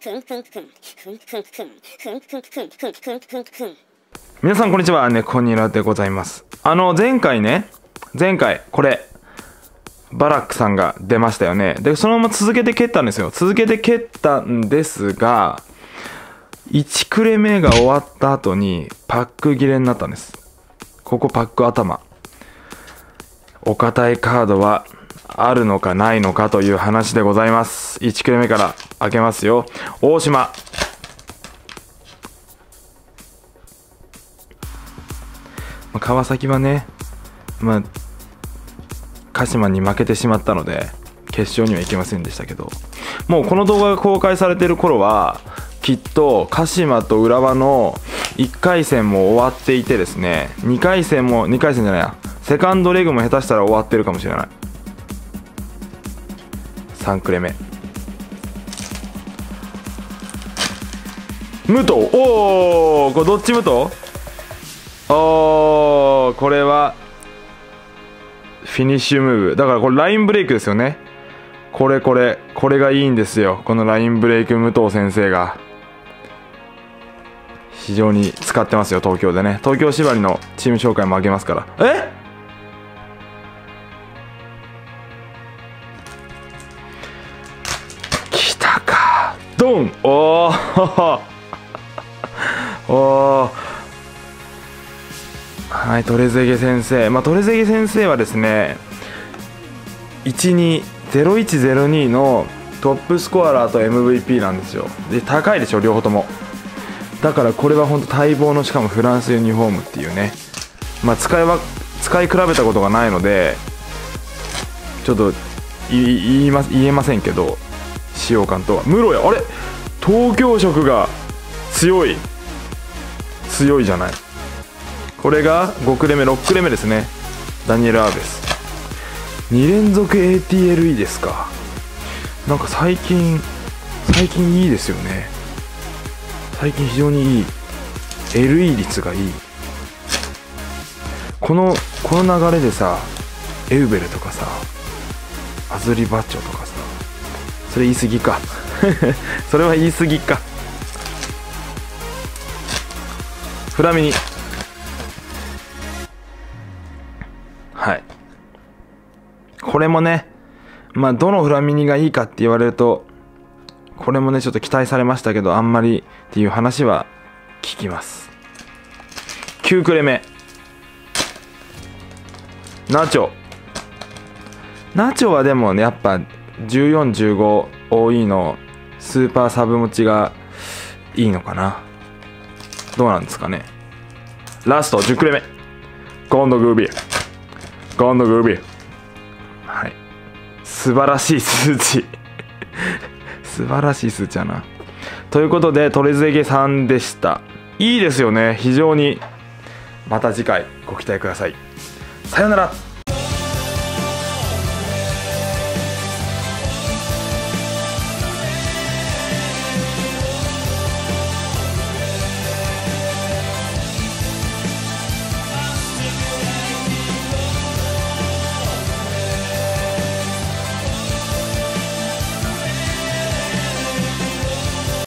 皆さんこんにちは、猫ニラでございます。前回これバラックさんが出ましたよね。でそのまま続けて蹴ったんですよ。続けて蹴ったんですが、1クレ目が終わった後にパック切れになったんです。ここパック頭、お堅いカードはあるのかないのかという話でございます。1クレ目から開けますよ。大島、川崎はね、鹿島に負けてしまったので決勝には行けませんでしたけど、もうこの動画が公開されている頃はきっと鹿島と浦和の1回戦も終わっていてですね、2回戦じゃないや、セカンドレグも下手したら終わってるかもしれない。3クレ目、武藤、おお、これどっち武藤？おー、これはフィニッシュムーブだから、これラインブレイクですよね。これがいいんですよ。このラインブレイク、武藤先生が非常に使ってますよ。東京でね、東京縛りのチーム紹介もあげますから。来たか、ドン、おーおー、はい、トレゼゲ先生、トレゼゲ先生はですね、0102のトップスコアラーと MVP なんですよ。で高いでしょ、両方とも。だからこれは本当待望の、しかもフランスユニフォームっていうね、使い比べたことがないのでちょっと言えませんけど、使用感とは室谷、あれ東京色が強いじゃない。これが5クレ目6クレ目ですね。ダニエル・アーベス2連続 ATLE ですか。なんか最近いいですよね。最近非常にいい LE 率がいい。この流れでさ、エウベルとかさ、アズリバッチョとかさ、それ言い過ぎかそれは言い過ぎか。フラミニ、はい、これもね、どのフラミニがいいかって言われると、これもねちょっと期待されましたけど、あんまりっていう話は聞きます。9クレ目、ナチョはでもね、やっぱ14、15 OE のスーパーサブ持ちがいいのかな。どうなんですかね。ラスト10クレ目、ゴンドグービー、はい、素晴らしい数値素晴らしい数値やな。ということでトレゼゲさんでした。いいですよね、非常に。また次回ご期待ください。さようなら。